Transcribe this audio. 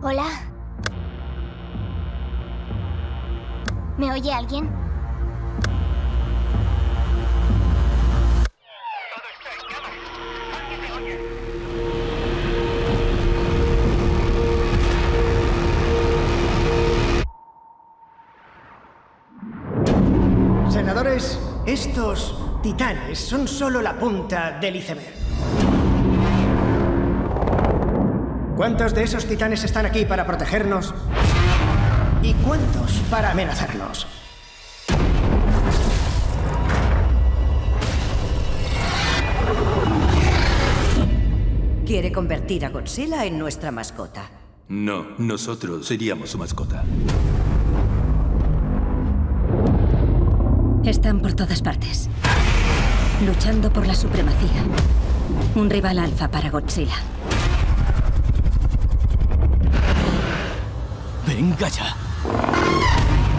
Hola. ¿Me oye alguien? Senadores, estos titanes son solo la punta del iceberg. ¿Cuántos de esos titanes están aquí para protegernos? ¿Y cuántos para amenazarnos? ¿Quiere convertir a Godzilla en nuestra mascota? No, nosotros seríamos su mascota. Están por todas partes, luchando por la supremacía. Un rival alfa para Godzilla. ¡Venga ya!